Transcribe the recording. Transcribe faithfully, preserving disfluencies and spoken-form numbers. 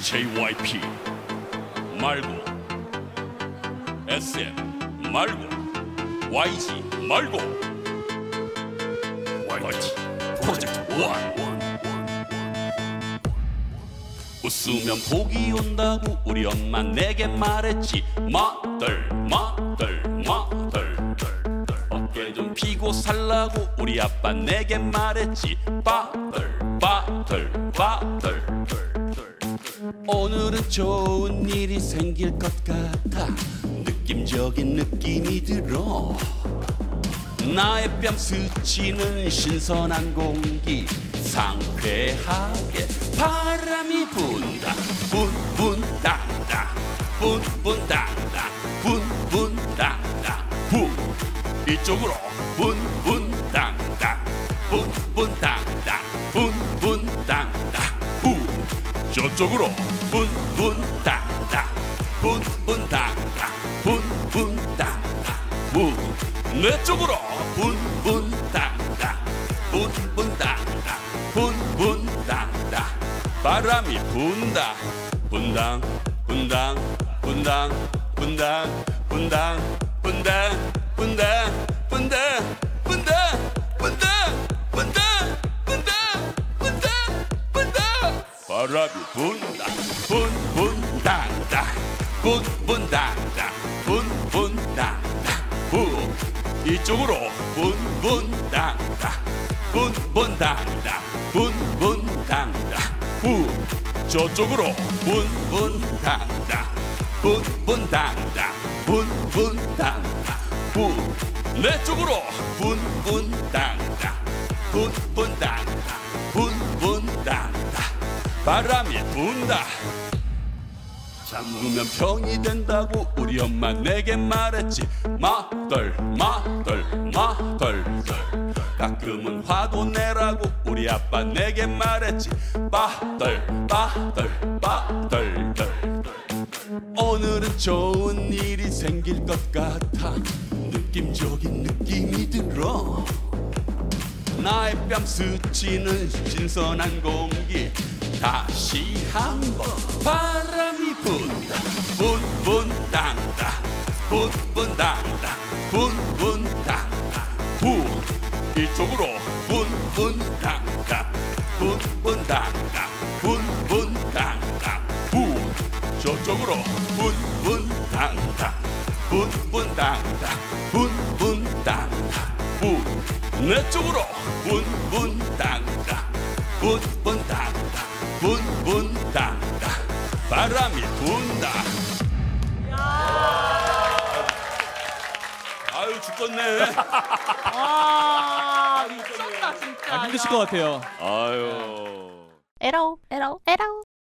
제이와이피 말고 에스엠 말고 와이지 말고 와이지 프로젝트 원. 웃으면 복이 온다고 우리 엄마 내게 말했지. 마들 마들 마들 어깨 좀 피고 살라고 우리 아빠 내게 말했지. 빠들 빠들 빠들 오늘은 좋은 일이 생길 것 같아. 느낌적인 느낌이 들어. 나의 뺨 스치는 신선한 공기 상쾌하게 바람이 분다. 분분 당당 분분 당당 분분 당당 부 이쪽으로 분분 당당 분분 당당 분분 당당 부 저쪽으로 분분 당당 분분 당당 분분 당당 부 내 쪽으로 분분 당당 분분 당당 분분 당당 바람이 분다. 분당 분당 분당 분당 분당 분당 분당 분당 분당 분당 분당 분당 분당 분당 바람이 분다. 분분 당당 분분 당당 분분 당당 부 이쪽으로 분분 당당 분분 당당 분분 당당 부 저쪽으로 분분 당당 분분 당당 분분 당당 부 내 쪽으로 분분 당당 분분 당당 분분 당당 바람이 분다. 잠그면 병이 된다고 우리 엄마 내게 말했지. 마들 마들 마들 가끔은 화도 내라고 우리 아빠 내게 말했지. 빠들 빠들 빠들 오늘은 좋은 일이 생길 것 같아. 느낌적인 느낌이 들어. 나의 뺨 스치는 신선한 공기 다시 한번 바람이 분다. 분분 당당 분분 당당 분분 당당 부 이쪽으로 분분 당당 분분 당당 분분 당당 부 저쪽으로 분분 당당 분분 당당 분분 당당 부 내 쪽으로 분분 당당 분분 당당 분분 당당 바람이 분다. 아유 죽겠네. 아 미쳤다 진짜. 아, 힘드실 것 같아요. 아유 에러 에러 에러.